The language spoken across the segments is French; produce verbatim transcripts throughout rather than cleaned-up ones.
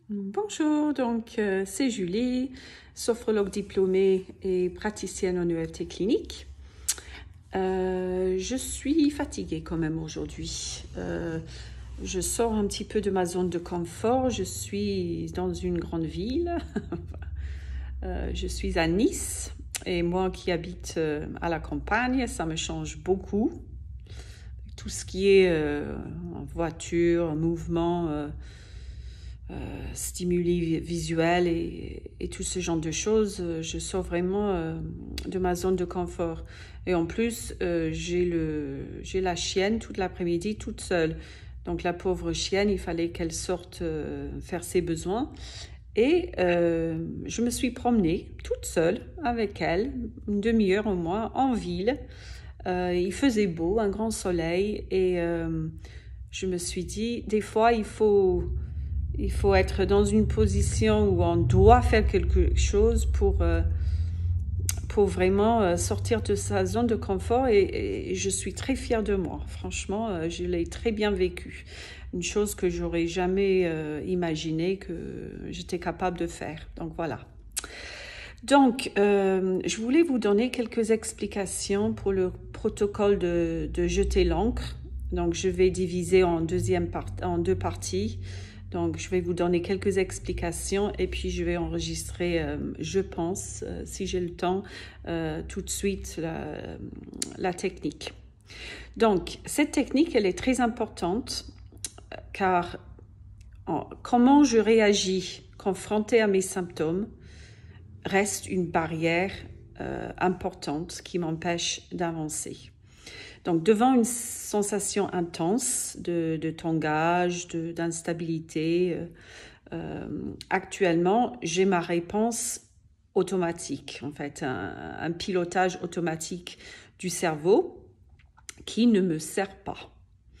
Bonjour, donc euh, c'est Julie, sophrologue diplômée et praticienne en E F T clinique. Euh, je suis fatiguée quand même aujourd'hui. Euh, je sors un petit peu de ma zone de confort. Je suis dans une grande ville. euh, je suis à Nice et moi qui habite euh, à la campagne, ça me change beaucoup. Tout ce qui est euh, en voiture, en mouvement... Euh, Euh, stimuli visuels et, et tout ce genre de choses, je sors vraiment euh, de ma zone de confort. Et en plus, euh, j'ai le, j'ai la chienne toute l'après-midi, toute seule. Donc la pauvre chienne, il fallait qu'elle sorte euh, faire ses besoins. Et euh, je me suis promenée toute seule avec elle, une demi-heure au moins, en ville. Euh, il faisait beau, un grand soleil. Et euh, je me suis dit, des fois, il faut... Il faut être dans une position où on doit faire quelque chose pour, euh, pour vraiment euh, sortir de sa zone de confort et, et je suis très fière de moi. Franchement, euh, je l'ai très bien vécu. Une chose que j'aurais jamais euh, imaginé que j'étais capable de faire. Donc voilà. Donc, euh, je voulais vous donner quelques explications pour le protocole de, de jeter l'encre. Donc, je vais diviser en, deuxième part, en deux parties. Donc, je vais vous donner quelques explications et puis je vais enregistrer, euh, je pense, euh, si j'ai le temps, euh, tout de suite la, la technique. Donc, cette technique, elle est très importante car en, comment je réagis confrontée à mes symptômes reste une barrière euh, importante qui m'empêche d'avancer. Donc, devant une sensation intense de, de tangage, de, d'instabilité, euh, euh, actuellement, j'ai ma réponse automatique, en fait, un, un pilotage automatique du cerveau qui ne me sert pas.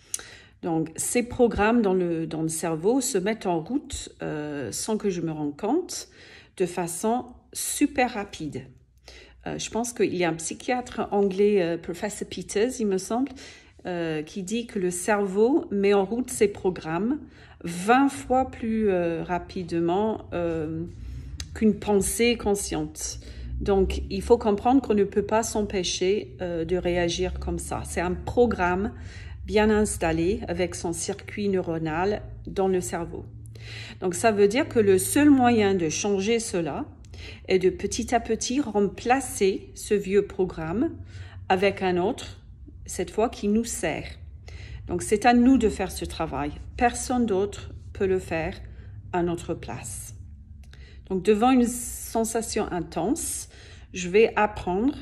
Donc, ces programmes dans le, dans le cerveau se mettent en route euh, sans que je me rende compte, de façon super rapide. Euh, je pense qu'il y a un psychiatre anglais, euh, Professor Peters, il me semble, euh, qui dit que le cerveau met en route ses programmes vingt fois plus euh, rapidement euh, qu'une pensée consciente. Donc, il faut comprendre qu'on ne peut pas s'empêcher euh, de réagir comme ça. C'est un programme bien installé avec son circuit neuronal dans le cerveau. Donc, ça veut dire que le seul moyen de changer cela, et de petit à petit remplacer ce vieux programme avec un autre, cette fois qui nous sert. Donc c'est à nous de faire ce travail. Personne d'autre peut le faire à notre place. Donc devant une sensation intense, je vais apprendre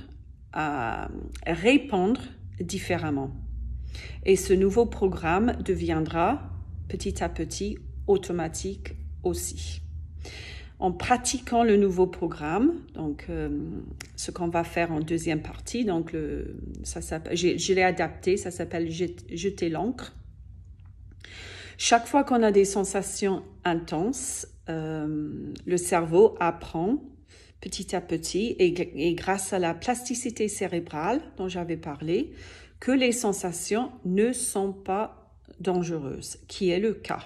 à répondre différemment. Et ce nouveau programme deviendra petit à petit automatique aussi. En pratiquant le nouveau programme, donc euh, ce qu'on va faire en deuxième partie, donc le, ça s'appelle, je, je l'ai adapté, ça s'appelle jeter l'encre. Chaque fois qu'on a des sensations intenses, euh, le cerveau apprend petit à petit et, et grâce à la plasticité cérébrale dont j'avais parlé, que les sensations ne sont pas dangereuses, qui est le cas.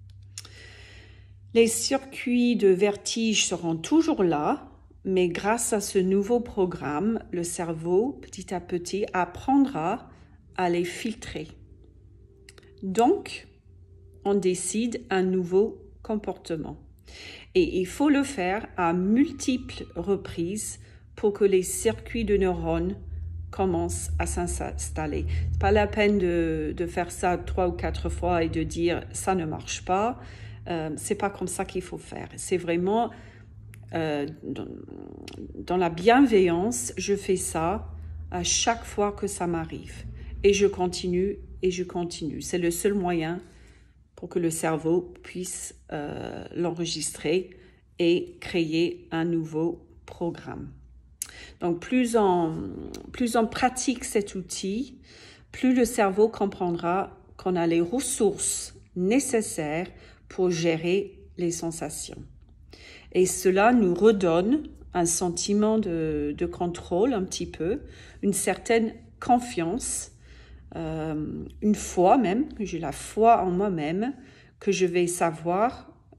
Les circuits de vertige seront toujours là, mais grâce à ce nouveau programme, le cerveau, petit à petit, apprendra à les filtrer. Donc, on décide un nouveau comportement. Et il faut le faire à multiples reprises pour que les circuits de neurones commencent à s'installer. C'est pas la peine de, de faire ça trois ou quatre fois et de dire « ça ne marche pas ». Euh, c'est pas comme ça qu'il faut faire. C'est vraiment euh, dans, dans la bienveillance, je fais ça à chaque fois que ça m'arrive. Et je continue et je continue. C'est le seul moyen pour que le cerveau puisse euh, l'enregistrer et créer un nouveau programme. Donc plus on, plus on pratique cet outil, plus le cerveau comprendra qu'on a les ressources nécessaires pour gérer les sensations. Et cela nous redonne un sentiment de, de contrôle un petit peu, une certaine confiance, euh, une foi même, que j'ai la foi en moi-même, que je vais savoir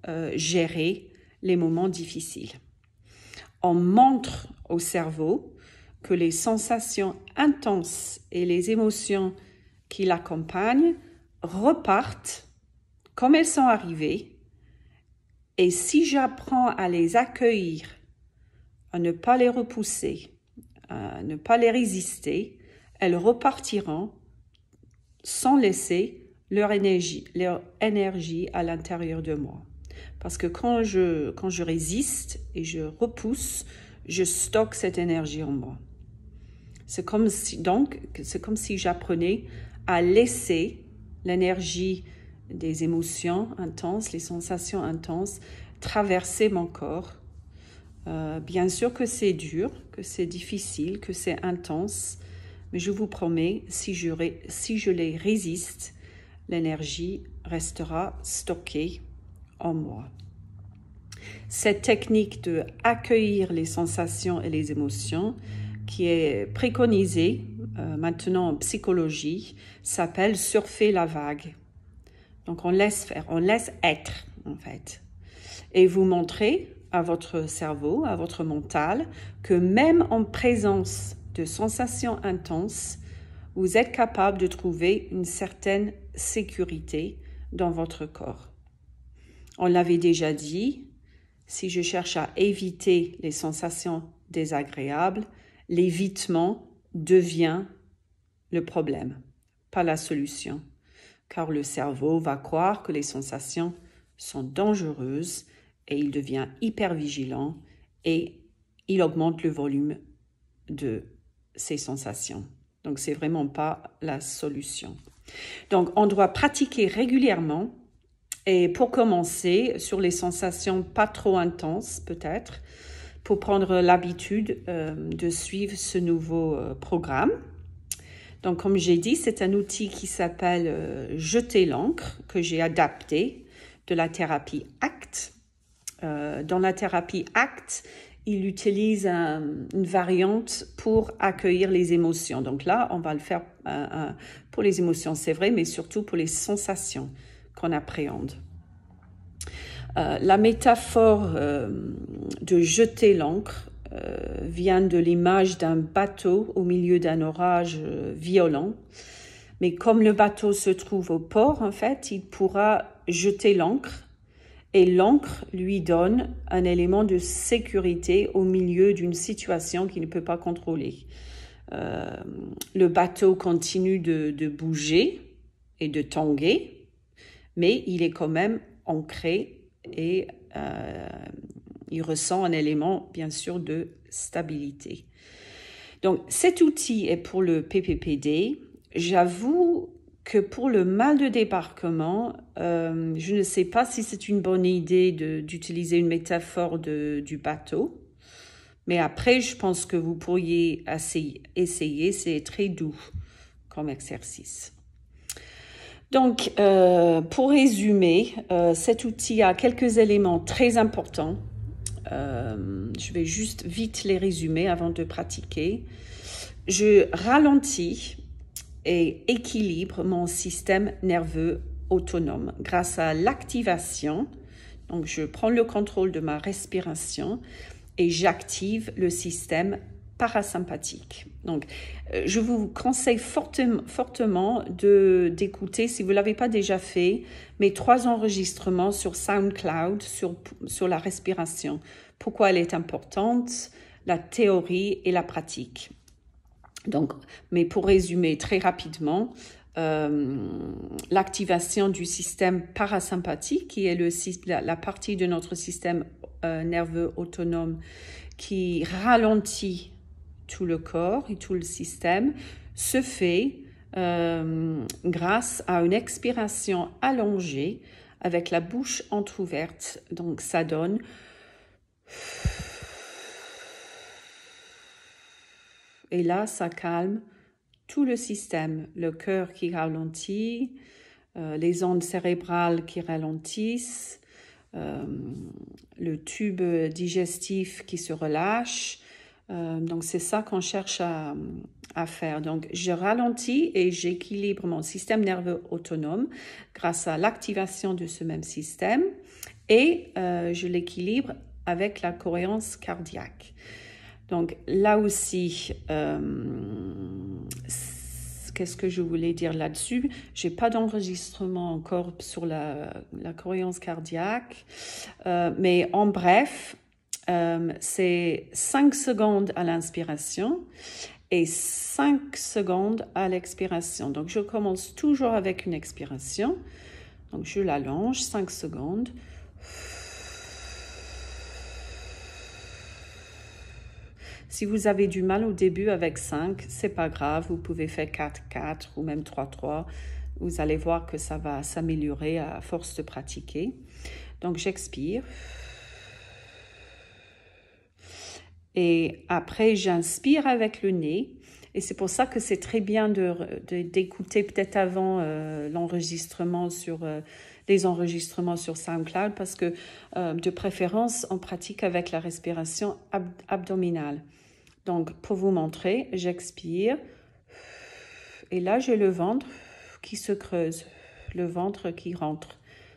euh, gérer les moments difficiles. On montre au cerveau que les sensations intenses et les émotions qui l'accompagnent repartent comme elles sont arrivées, et si j'apprends à les accueillir, à ne pas les repousser, à ne pas les résister, elles repartiront sans laisser leur énergie, leur énergie à l'intérieur de moi. Parce que quand je, quand je résiste et je repousse, je stocke cette énergie en moi. C'est comme si, donc, c'est comme si j'apprenais à laisser l'énergie des émotions intenses, les sensations intenses, traverser mon corps. Euh, bien sûr que c'est dur, que c'est difficile, que c'est intense, mais je vous promets, si je, si je les résiste, l'énergie restera stockée en moi. Cette technique de accueillir les sensations et les émotions, qui est préconisée euh, maintenant en psychologie, s'appelle surfer la vague. Donc on laisse faire, on laisse être en fait. Et vous montrez à votre cerveau, à votre mental, que même en présence de sensations intenses, vous êtes capable de trouver une certaine sécurité dans votre corps. On l'avait déjà dit, si je cherche à éviter les sensations désagréables, l'évitement devient le problème, pas la solution, car le cerveau va croire que les sensations sont dangereuses et il devient hyper vigilant et il augmente le volume de ces sensations. Donc, c'est vraiment pas la solution. Donc, on doit pratiquer régulièrement et pour commencer, sur les sensations pas trop intenses peut-être, pour prendre l'habitude euh, de suivre ce nouveau euh, programme. Donc, comme j'ai dit, c'est un outil qui s'appelle euh, Jeter l'encre, que j'ai adapté de la thérapie ACT. Euh, dans la thérapie ACT, il utilise un, une variante pour accueillir les émotions. Donc là, on va le faire euh, euh, pour les émotions, c'est vrai, mais surtout pour les sensations qu'on appréhende. Euh, la métaphore euh, de jeter l'encre euh, vient de l'image d'un bateau au milieu d'un orage euh, violent. Mais comme le bateau se trouve au port, en fait, il pourra jeter l'encre et l'encre lui donne un élément de sécurité au milieu d'une situation qu'il ne peut pas contrôler. Euh, le bateau continue de, de bouger et de tanguer, mais il est quand même ancré et euh, il ressent un élément, bien sûr, de stabilité. Donc, cet outil est pour le P P P D. J'avoue que pour le mal de débarquement, euh, je ne sais pas si c'est une bonne idée de, d'utiliser une métaphore de, du bateau. Mais après, je pense que vous pourriez essayer. essayer. C'est très doux comme exercice. Donc, euh, pour résumer, euh, cet outil a quelques éléments très importants. Euh, je vais juste vite les résumer avant de pratiquer. Je ralentis et équilibre mon système nerveux autonome grâce à l'activation. Donc, je prends le contrôle de ma respiration et j'active le système parasympathique. Donc, euh, je vous conseille fortement, fortement de, d'écouter, si vous ne l'avez pas déjà fait, mes trois enregistrements sur SoundCloud sur, sur la respiration. Pourquoi elle est importante, la théorie et la pratique. Donc, mais pour résumer très rapidement, euh, l'activation du système parasympathique, qui est le, la, la partie de notre système euh, nerveux autonome qui ralentit tout le corps et tout le système, se fait euh, grâce à une expiration allongée avec la bouche entrouverte. Donc, ça donne... Et là, ça calme tout le système, le cœur qui ralentit, euh, les ondes cérébrales qui ralentissent, euh, le tube digestif qui se relâche, Euh, donc, c'est ça qu'on cherche à, à faire. Donc, je ralentis et j'équilibre mon système nerveux autonome grâce à l'activation de ce même système et euh, je l'équilibre avec la cohérence cardiaque. Donc, là aussi, euh, qu'est-ce que je voulais dire là-dessus? Je n'ai pas d'enregistrement encore sur la, la cohérence cardiaque, euh, mais en bref, euh, c'est cinq secondes à l'inspiration et cinq secondes à l'expiration. Donc, je commence toujours avec une expiration. Donc, je l'allonge, cinq secondes. Si vous avez du mal au début avec cinq, c'est pas grave, vous pouvez faire quatre quatre ou même trois trois. Vous allez voir que ça va s'améliorer à force de pratiquer. Donc, j'expire. Et après, j'inspire avec le nez. Et c'est pour ça que c'est très bien de, de, d'écouter peut-être avant euh, l'enregistrement sur euh, les enregistrements sur SoundCloud parce que euh, de préférence, on pratique avec la respiration ab- abdominale. Donc, pour vous montrer, j'expire. Et là, j'ai le ventre qui se creuse, le ventre qui rentre.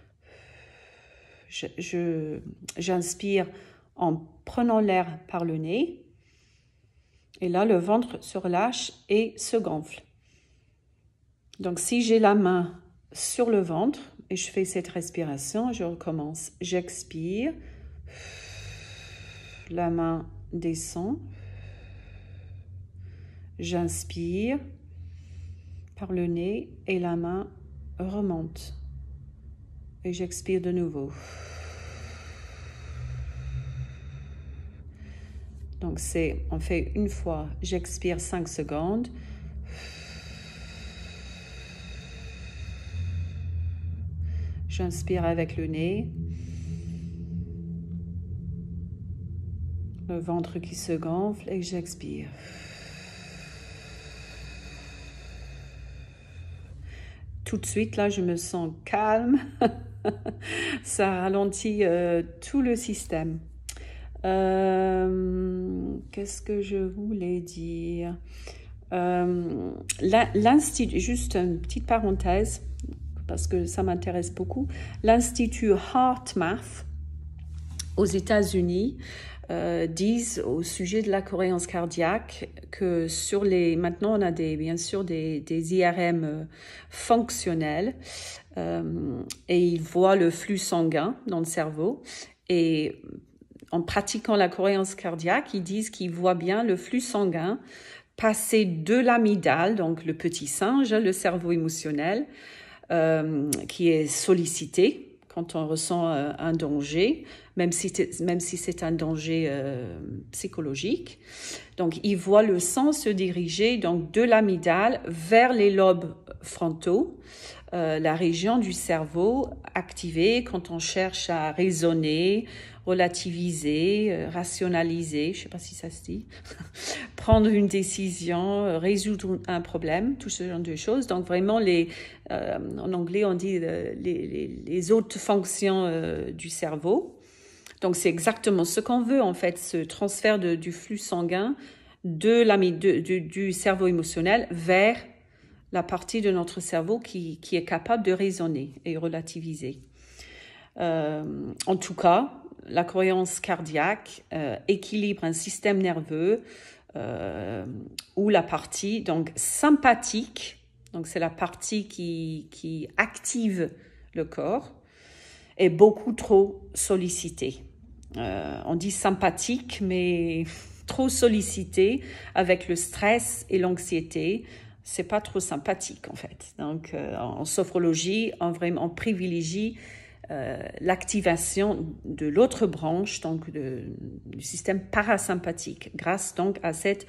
Je, je, j'inspire en prenant l'air par le nez. Et là, le ventre se relâche et se gonfle. Donc, si j'ai la main sur le ventre et je fais cette respiration, je recommence. J'expire. La main descend. J'inspire par le nez et la main remonte. Et j'expire de nouveau. Donc, c'est, on fait une fois, j'expire cinq secondes. J'inspire avec le nez. Le ventre qui se gonfle et j'expire. Tout de suite, là, je me sens calme. Ça ralentit euh, tout le système. Euh, qu'est-ce que je voulais dire? Euh, L'Institut, juste une petite parenthèse, parce que ça m'intéresse beaucoup. L'Institut HeartMath aux États-Unis euh, disent au sujet de la cohérence cardiaque que sur les, maintenant on a des, bien sûr des, des I R M euh, fonctionnels euh, et ils voient le flux sanguin dans le cerveau et en pratiquant la cohérence cardiaque, ils disent qu'ils voient bien le flux sanguin passer de l'amygdale, donc le petit singe, le cerveau émotionnel, euh, qui est sollicité quand on ressent euh, un danger, même si, même si c'est un danger euh, psychologique. Donc, ils voient le sang se diriger donc, de l'amygdale vers les lobes frontaux, euh, la région du cerveau activée quand on cherche à raisonner, relativiser, euh, rationaliser, je ne sais pas si ça se dit, prendre une décision, euh, résoudre un problème, tout ce genre de choses. Donc vraiment, les, euh, en anglais, on dit euh, les, les, les autres fonctions euh, du cerveau. Donc c'est exactement ce qu'on veut en fait, ce transfert de, du flux sanguin de la, de, de, du cerveau émotionnel vers la partie de notre cerveau qui, qui est capable de raisonner et relativiser. Euh, en tout cas, la cohérence cardiaque euh, équilibre un système nerveux euh, où la partie donc sympathique, donc c'est la partie qui, qui active le corps, est beaucoup trop sollicitée. Euh, on dit sympathique, mais trop sollicitée avec le stress et l'anxiété. C'est pas trop sympathique en fait. Donc euh, en sophrologie, on vraiment on privilégie Euh, l'activation de l'autre branche, donc de, du système parasympathique, grâce donc à cette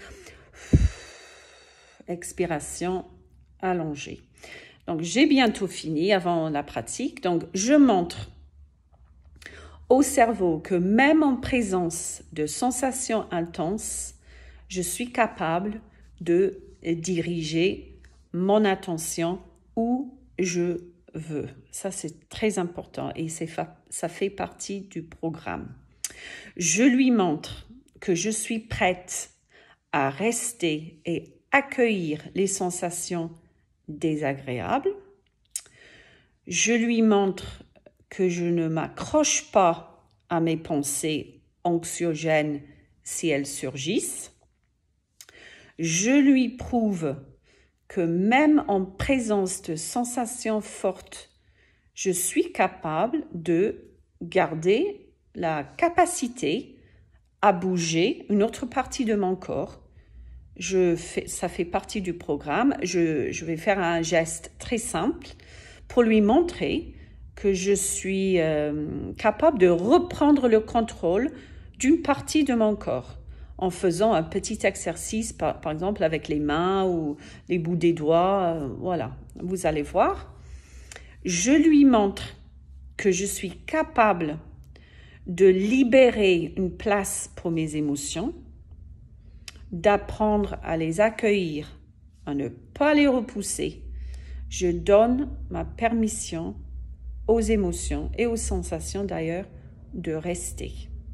expiration allongée. Donc, j'ai bientôt fini avant la pratique. Donc, je montre au cerveau que même en présence de sensations intenses, je suis capable de diriger mon attention où je veux. Ça, c'est très important et c'est fa- ça fait partie du programme. Je lui montre que je suis prête à rester et accueillir les sensations désagréables. Je lui montre que je ne m'accroche pas à mes pensées anxiogènes si elles surgissent. Je lui prouve que même en présence de sensations fortes, je suis capable de garder la capacité à bouger une autre partie de mon corps. Je fais, ça fait partie du programme. Je, je vais faire un geste très simple pour lui montrer que je suis euh, capable de reprendre le contrôle d'une partie de mon corps en faisant un petit exercice, par, par exemple avec les mains ou les bouts des doigts. Euh, voilà, vous allez voir. Je lui montre que je suis capable de libérer une place pour mes émotions, d'apprendre à les accueillir, à ne pas les repousser. Je donne ma permission aux émotions et aux sensations d'ailleurs de rester.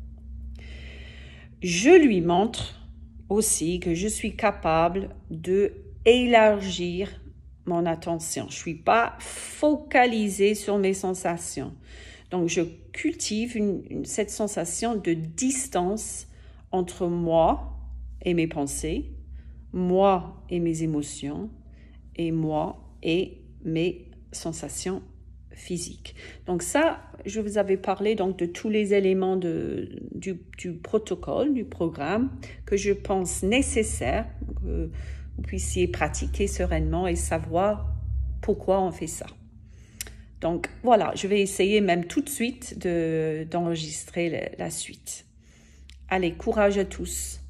Je lui montre aussi que je suis capable de élargir mon attention. Je ne suis pas focalisée sur mes sensations. Donc, je cultive une, une, cette sensation de distance entre moi et mes pensées, moi et mes émotions, et moi et mes sensations physiques. Donc ça, je vous avais parlé donc de tous les éléments de, du, du protocole, du programme, que je pense nécessaire que vous puissiez pratiquer sereinement et savoir pourquoi on fait ça. Donc voilà, je vais essayer même tout de suite de, d'enregistrer la, la suite. Allez, courage à tous.